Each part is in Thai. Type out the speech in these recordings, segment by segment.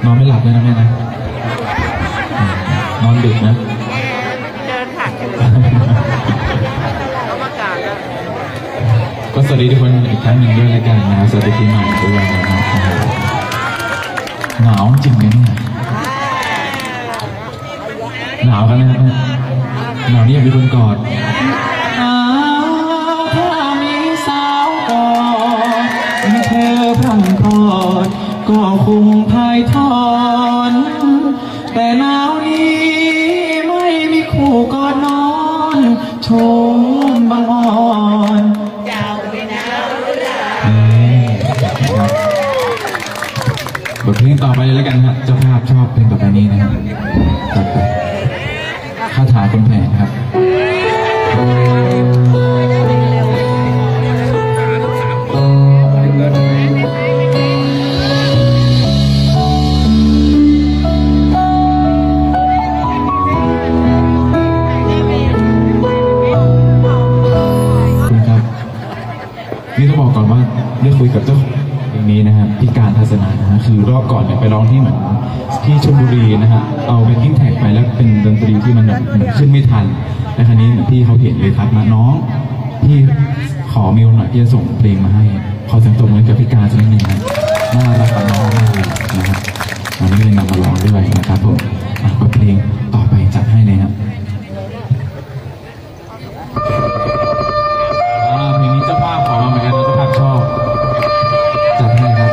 นอนไม่หลับเลยนะแม่นะนอนดึกนะเดินผ่านเขาประกาศแล้วก็สวัสดีทุกคนอีกครั้งหนึ่งด้วยรายการนะสวัสดีปีใหม่ด้วยนะครับหนาวจริงเลยเนี่ยหนาวกันนะครับหนาวนี่อยากมีคนกอดหนาวถ้ามีสาวกอดมีเธอพรั่งพอดก็คงพายทอนแต่หนาวนี้ไม่มีคู่กอดนอนชมบางอ่อนเจ้าไม่หนาวบทเพลงต่อไปเลยแล้วกันครับเจ้าภาพชอบเพลงต่อไปนี้นะครับตัดไปคาถาคนแผนครับนี่ต้องบอกก่อนว่าได้คุยกับเจ้าเพลงนี้นะครับพี่การทัศนานะฮะคือรอบก่อนเนี่ยไปร้องที่เหมือนที่ชลบุรีนะฮะเอาแบ็คกิ้งแท็กไปแล้วเป็นดนตรีที่มันแบบขึ้นไม่ทันและครั้นี้พี่เขาเห็นเลยครับมาน้องพี่ขอเมลหน่อยพี่จะส่งเพลงมาให้ขอเสียงตบมือกับพี่การสักนิดนึงนะน่ารักน้องมากเลยนะครับวันนี้เลยนำมาร้องด้วยนะครับผมบทเพลงต่อไปจัดให้เลยครับเพลงนี้เจ้าภาพขอมาเหมือนกันนะเจ้าภาพชอบจัดให้ครับ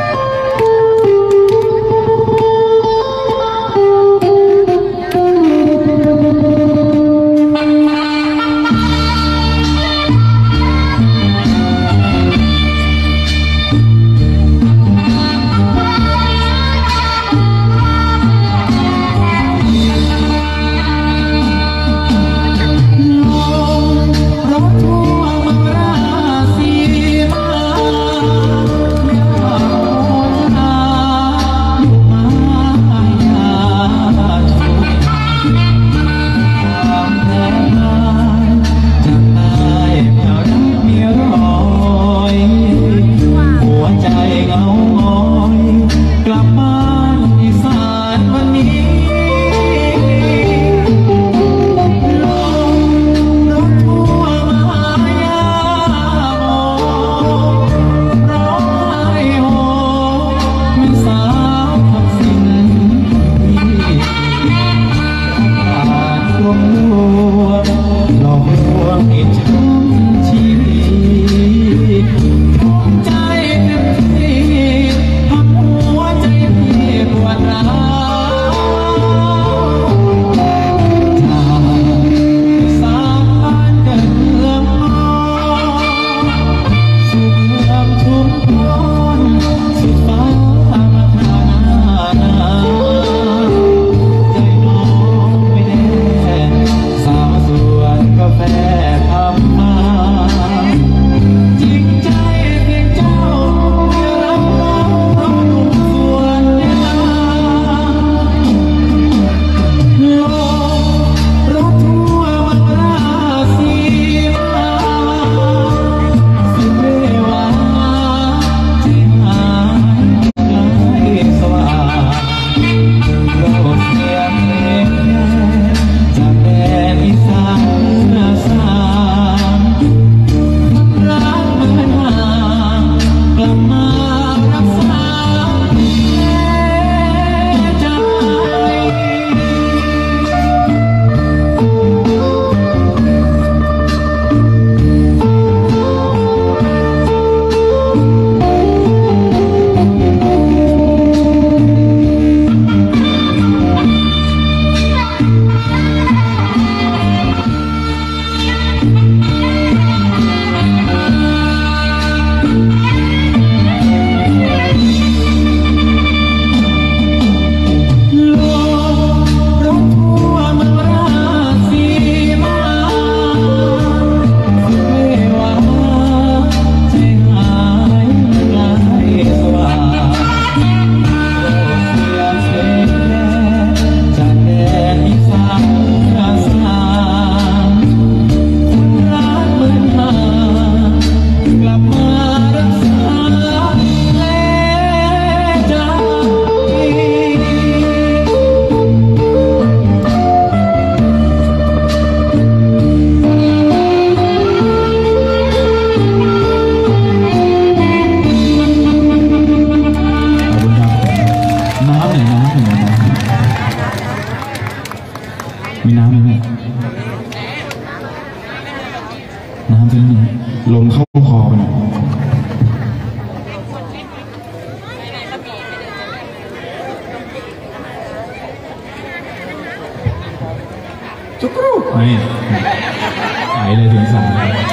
เลยเสียงใส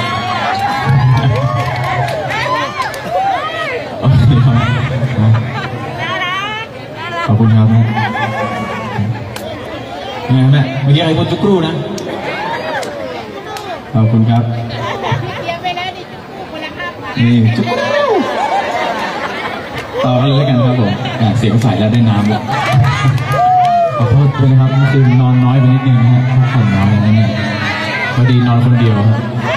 โอเคครับขอบคุณครับแม่แม่เมื่อกี้ใครพูดจุกรูนะขอบคุณครับนี่จุกรูต่อกันเลยแล้วกันครับผมเสียงใสแล้วได้น้ำแล้วขอโทษด้วยนะครับเมื่อคืนนอนน้อยไปนิดนึงนะฮะพักผ่อนน้อยนิดนึงพอดีนอนคนเดียวครับ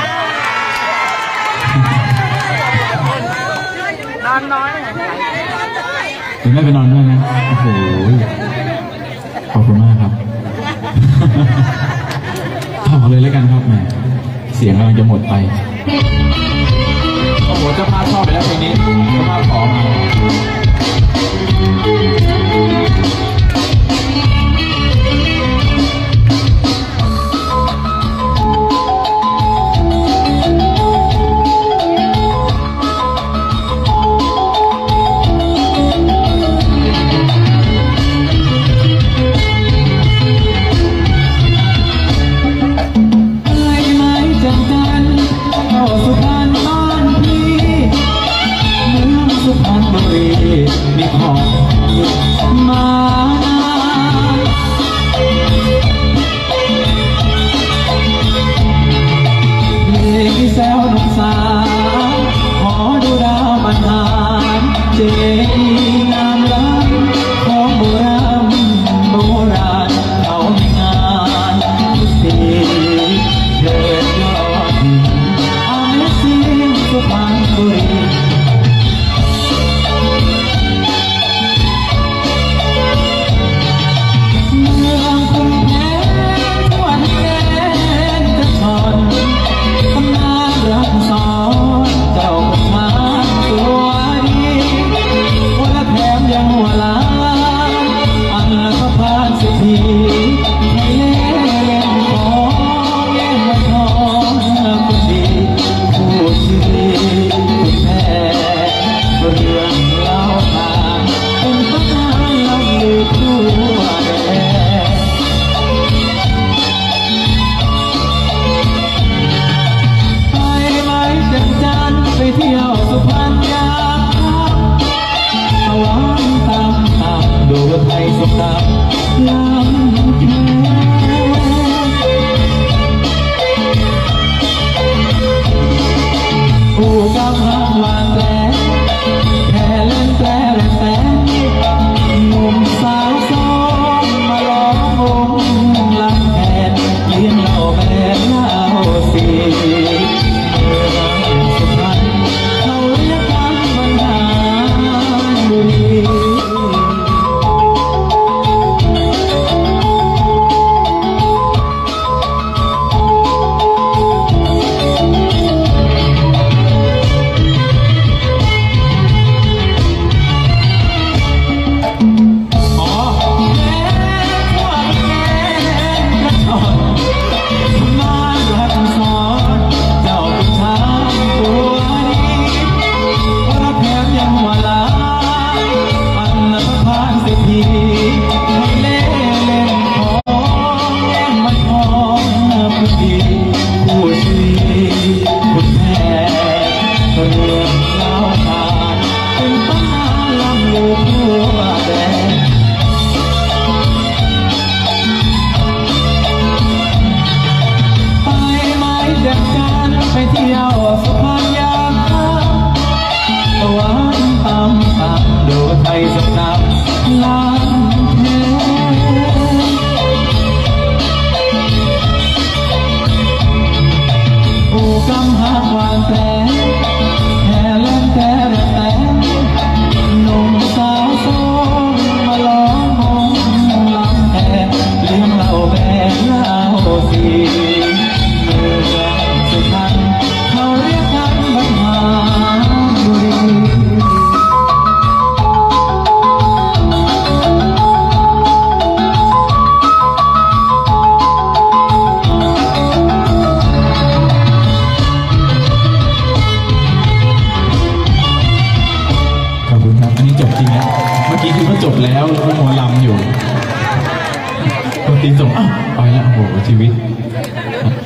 นอนน้อยคุณแม่ไปนอนด้วยนะโอ้โหขอบคุณมากครับต่อเลยแล้วกันครับแม่เสียงกำลังจะหมดไปโอ้โหเจ้าภาพชอบไปแล้วเพลงนี้เจ้าภาพขอมามีของมาเพลงแซวหนุ่มสาวขอดูดาวบันหารเจดีย์งามล้ำของโบราณโบราณเขามีงานทุกสีเถิดยอดAmazing สุพรรณบุรี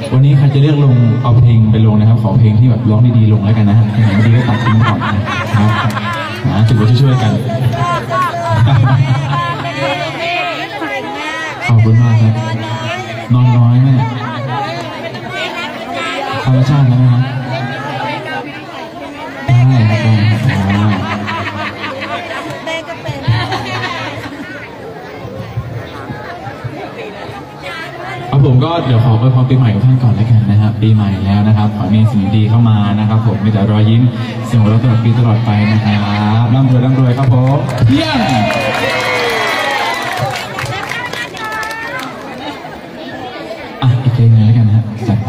วันนี้ใครจะเลือกลงเอาเพลงไปลงนะครับขอเพลงที่แบบร้องดีๆลงแล้วกันนะฮะเพลงไหนไม่ดีก็ตัดทิ้งก่อนนะครับถือว่าช่วยๆกันขอบคุณมากครับนอนน้อยแม่ธรรมชาตินะแม่นะได้ครับได้ครับเอาผมก็เดี๋ยวขออวยพรปีใหม่กับท่านก่อนแล้วกันนะครับปีใหม่แล้วนะครับขอมีสิ่งดีเข้ามานะครับผมมีแต่รอยยิ้มเสียงหัวเราะตลอดปีตลอดไปนะครับร่ำรวยครับผมเยี่ยมอีกเพลงนึงแล้วกันนะฮะจัดไป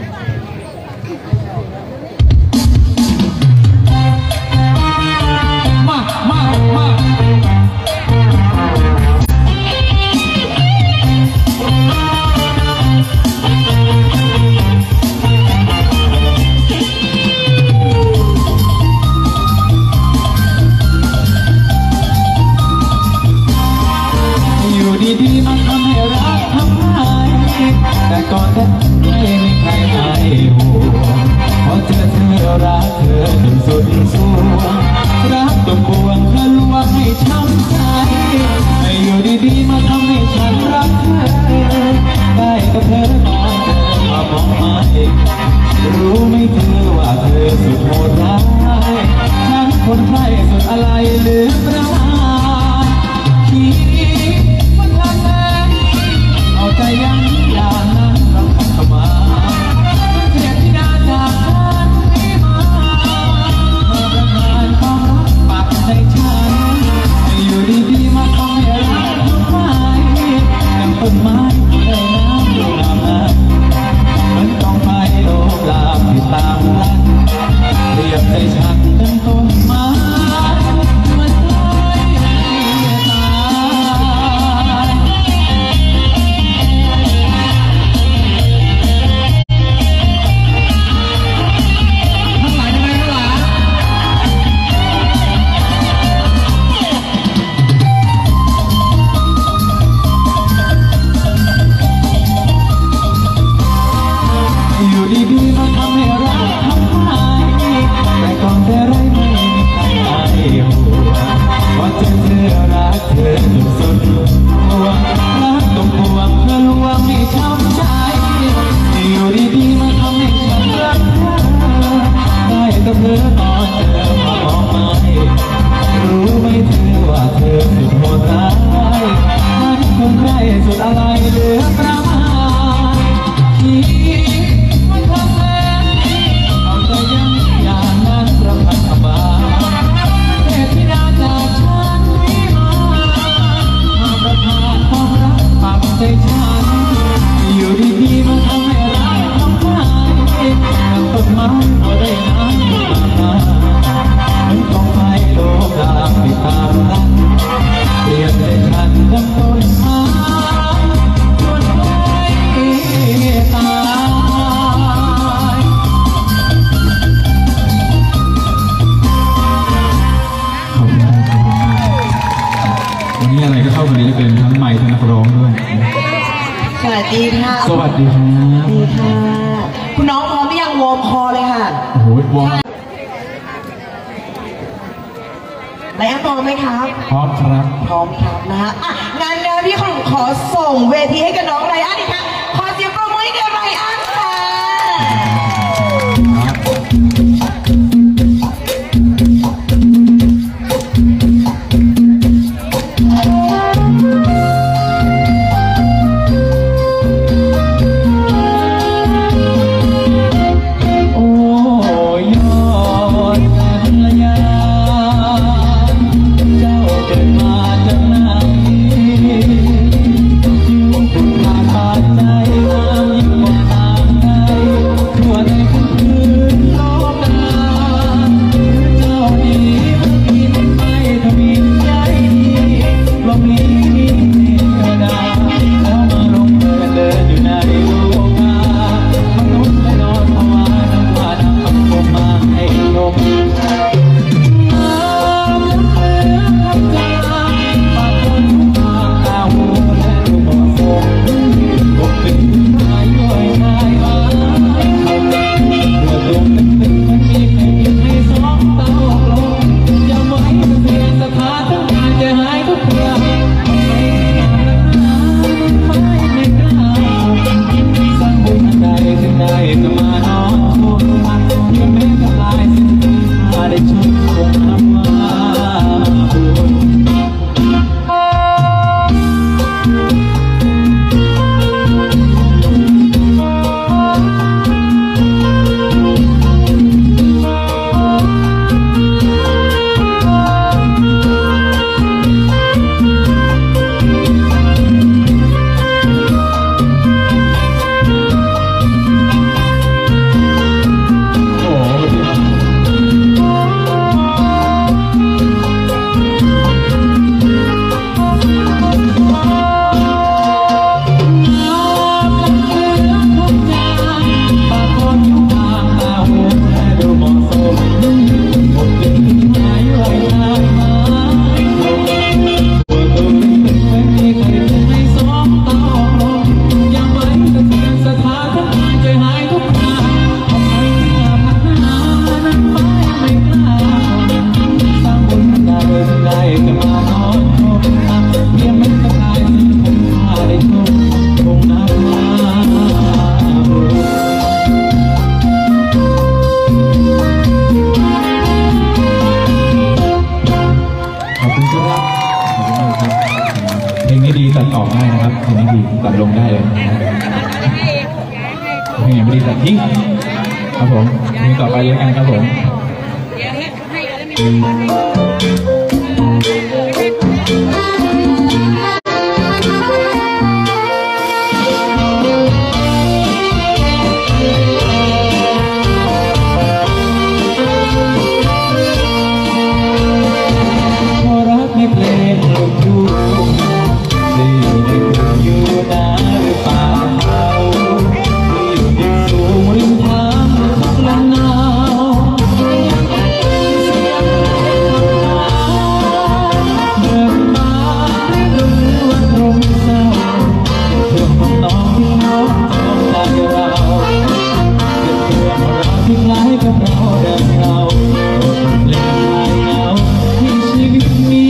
ดีๆมันทำให้รักทำหายแต่ก่อนนั้นไม่มีใครให้ห่วงพอเจอเธอรักเธอจนสุดสวงรักตัวปวงเธอลวงให้ช้ำใจให้อยู่ดีๆมาทำให้ฉันรักเธอได้กับเธอตอนเธอมามองไม่รู้ไหมเธอว่าเธอสุดโหดร้ายฉันคนใครสุดอะไรหรือประมาทเอาใจยังอย่างนั้นเราทำเข้ามาเสียที่น่าจากฉันไม่มาประทานความรักปากใจฉันอยู่ดีๆมาทำให้รักทุกไม้ดังต้นไม้ได้น้ำดูงามนั้นเหมือนกองไฟโลบลามที่ตามรันเรียบใจฉันดังต้นไม้ดีๆมาทำให้รักทำหายแต่ก่อนแต่ไรไม่มีใครให้หัวพอเจอเธอรักเธอจนสุดหัวรักต้องห่วงเธอลวงให้ช้ำใจอยู่ดีๆมาทำให้ฉันรักเธอได้กับเธอตอนเธอมามองไม่รู้ไหมเธอว่าเธอสุดโหดร้ายฉันคงใครสุดอะไรเหลือประมาณเอาใจยังอย่างนั้นประพันธ์บาเทพธิดาจากฉันไม่มาประทานความรักปากใจฉันอยู่ดีๆมาทำให้รักทำหายดังต้นไม้พอได้น้ำมาเหมือนกองไฟโลกลามไปตามรันเปลี่ยนใจฉันดังต้นไม้จนไม่ตายวันนี้อะไรก็เข้ากันดีเหลือเกินทั้งไมค์ทั้งนักร้องด้วยสวัสดีค่ะสวัสดีครับสวัสดีค่ะคุณน้องพร้อมหรือยังวอร์มคอเลยค่ะโอ้โหวอร์มไหนพร้อมไหมครับพร้อมครับพร้อมครับนะฮะงั้นเดี๋ยวพี่ขอส่งเวทีให้กับน้องไรอันอีกครั้งขอเสียงปรบมือให้กับไรอันค่ะผ่านใจตัดออกได้นะครับเพลงนี้ดีตัดลงได้เลยเพลงไม่ดีตัดทิ้งครับผมเพลงต่อไปเลยกันครับผมเพลงลูกทุ่งที่อยู่นาหรือเปล่าที่อยู่ดินสูงริมทางของลมหนาวเสียงเพลงเดินมาให้ดูวันลมเศร้าเพื่อของน้องที่น้องจองใจเราเป็นเรื่องราวที่คล้ายกับเราเดินเราเพลงลายเงาที่ชีวิตมี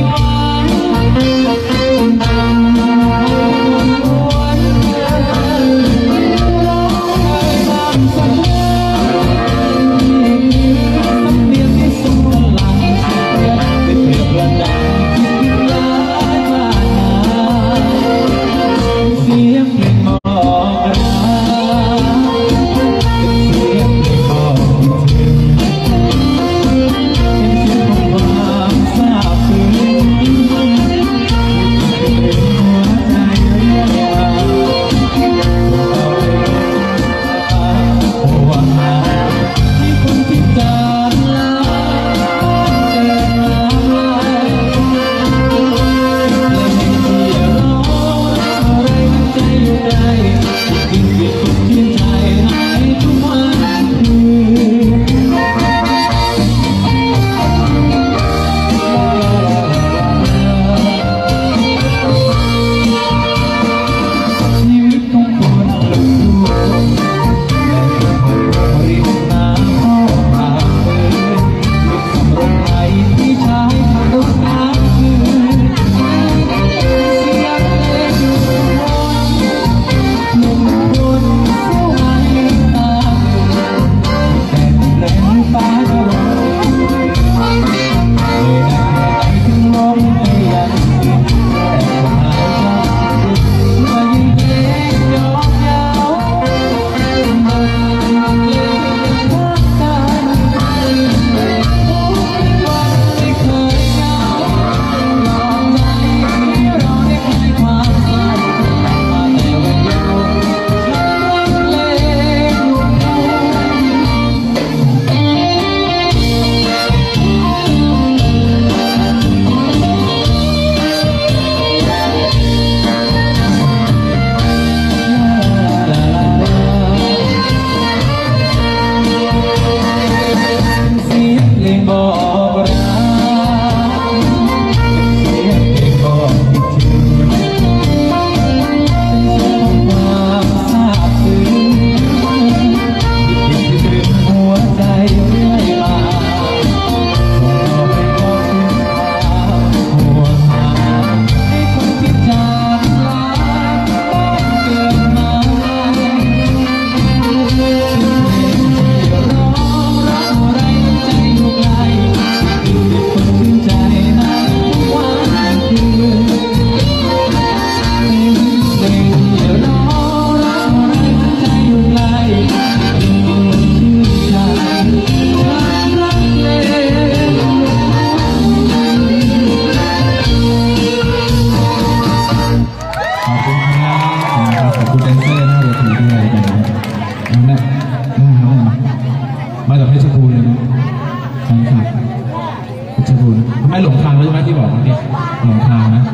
มาจากเพชรบูรณ์เลยนะแฟนคลับเพชรบูรณ์ไม่หลงทางเลยใช่ไหมที่บอกเมื่อกี้หลงทางนะ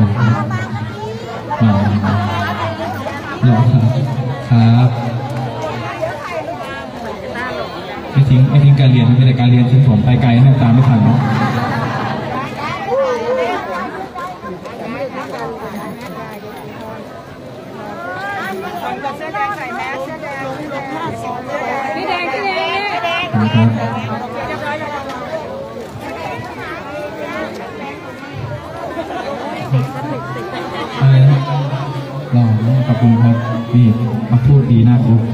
หลงทางครับไม่ทิ้งการเรียนไม่ได้การเรียนทิ้งผมไปไกลเนี่ยตามไม่ทันเนาะพี่แดงอะไรนะหล่อขอบคุณครับนี่มาพูดดีน่าคุก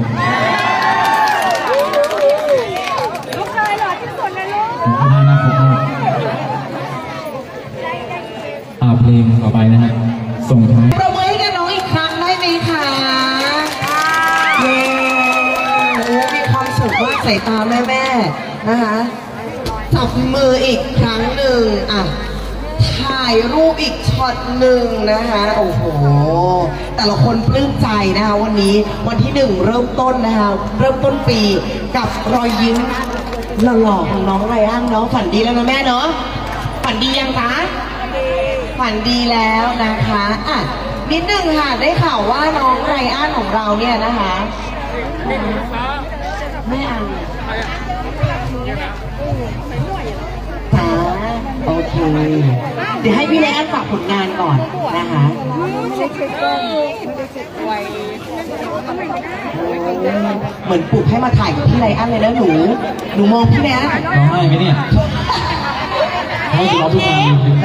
ลูกชายหล่อที่สุดเลยลูกขอบคุณน่าคุกมากเพลงต่อไปนะฮะส่งท้ายประมือให้กับน้องอีกครั้งได้ไหมคะเย้โอ้มีความสุขมากใส่ตาแม่ๆนะคะจับมืออีกครั้งหนึ่งอ่ะถ่ายรูปอีกช็อตหนึ่งนะคะโอ้โหแต่ละคนปลื้มใจนะคะวันนี้วันที่1เริ่มต้นนะคะเริ่มต้นปีกับรอยยิ้มหล่อๆของน้องไรอันเนาะฝันดีแล้วนะแม่เนาะฝันดียังคะฝันดีแล้วนะคะอ่ะนิดนึงค่ะได้ข่าวว่าน้องไรอันของเราเนี่ยนะคะแม่อันจ้าโอเคเดี๋ยวให้พี่ไรอันฝากผลงานก่อนนะคะเหมือนปลุกให้มาถ่ายกับพี่ไรอันเลยนะหนูมองพี่ไรอันร้องไห้ไหมเนี่ยให้ร้องทุกวัน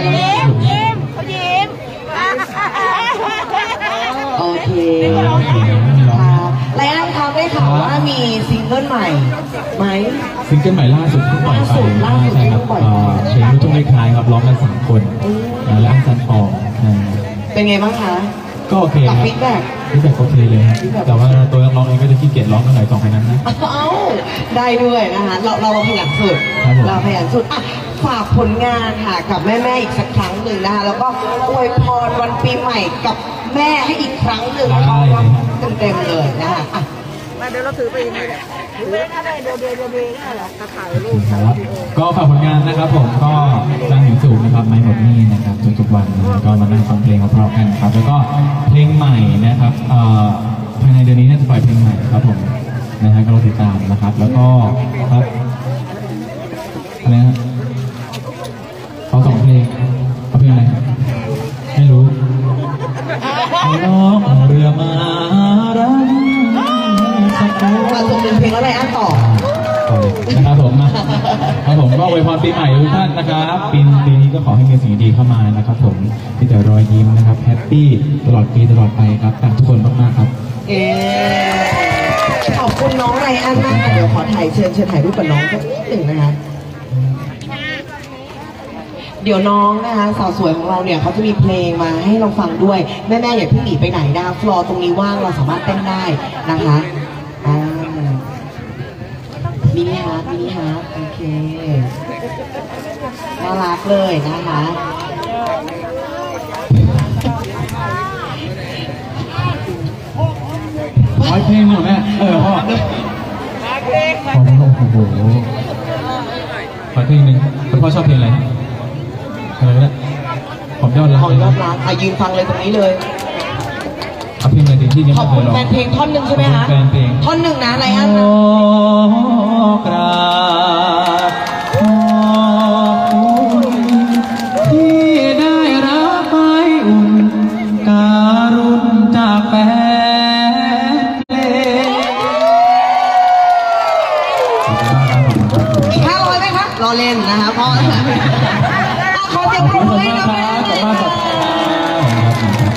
โอเคครับไลอ้อนครับได้ข่าวว่ามีซิงเกิลใหม่ไหมซิงเกิลใหม่ล่าสุดเพิ่งปล่อยไปล่าสุดใช่ครับเพิ่งปล่อยเพลงลูกทุ่งคล้ายๆครับร้องกัน3 คนและอันซันทองเป็นไงบ้างคะก็โอเคคกัรับบ ฟีดแบ็กฟีดแบ็กโอเคเลยครับแต่ว่าตัวนักร้องเองก็จะขี้เกียจร้องเท่าไหร่2 เพลงนั้นนะเอ้าได้ด้วยนะคะเราขยันสุดครับผมเราขยันสุดอ่ะฝากผลงานค่ะกับแม่ๆอีกสักครั้งหนึ่งนะคะแล้วก็อวยพรวันปีใหม่กับแม่ให้อีกครั้งหนึ่งเขารับเต็มๆเลยนะคะอ่ะมาเดี๋ยวเราถือไปอย่างนี้แหละถืออะไรเดี๋ยวนั่นแหละถ่ายรูปครับก็ฝากผลงานนะครับผมก็ดังถึงสูงนะครับไม่หมดหนี่นะครับทุกๆวันนะก็มานั่งฟังเพลงเพราะๆกันครับแล้วก็เพลงใหม่นะครับภายในเดือนนี้น่าจะปล่อยเพลงใหม่ครับผมนะฮะก็รอติดตามนะครับแล้วก็ครับอะไรนะเขา2 เพลงเอาเพลงอะไรไม่รู้ไอ้น้องเรือมารักสักคนมาส่งเป็นเพลงแล้วไรอันต่อต่อเลยนะครับผมครับผมก็อวยพรปีใหม่ทุกท่านนะครับปีนี้ก็ขอให้มีสิ่งดีเข้ามานะครับผมมีแต่รอยยิ้มนะครับแฮปปี้ตลอดปีตลอดไปครับตามทุกคนมากๆครับขอบคุณน้องไรอันมากค่ะเดี๋ยวขอถ่ายเชิญถ่ายรูปกับน้องสักนิดหนึ่งนะคะเดี๋ยวน้องนะคะสาวสวยของเราเนี่ยเขาจะมีเพลงมาให้เราฟังด้วยแม่ๆอย่าเพิ่งหนีไปไหนนะฟลอร์ตรงนี้ว่างเราสามารถเต้นได้นะคะมินิฮาร์ทโอเคน่ารักเลยนะคะร้อยเพลงเหรอแม่พ่อโอ้โหขอเพลงหนึ่งคุณพ่อชอบเพลงอะไรอะไรนะผมยอดรักของยอดรักยืนฟังเลยตรงนี้เลยเอาเพลงอะไรที่ยังขอบไม่เคคุยณร้องแฟนเพลงท่อนหนึ่งใช่ไหมคะแฟนเพลงท่อนหนึ่งนะไรอันนะกราบขอบคุณที่ได้รับไม้อุ่นการุณจากแฟนเพลงอีก500ไหมคะรอเล่นนะคะเพราะขอเสียงปรบมือให้น้องแม่ขอบคุณมากครับ